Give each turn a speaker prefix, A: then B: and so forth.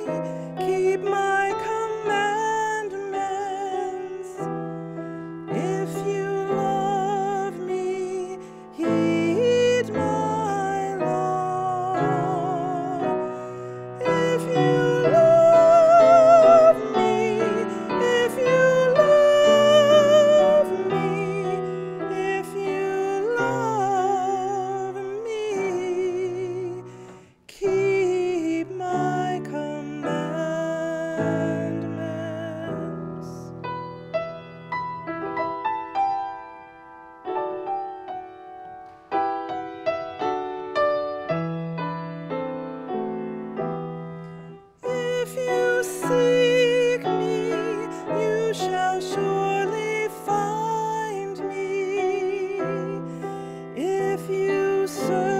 A: keep my commandments. If you love me, heed my law. If you love me, if you love me, if you love me, keep my commandments. If you seek me, you shall surely find me. If you search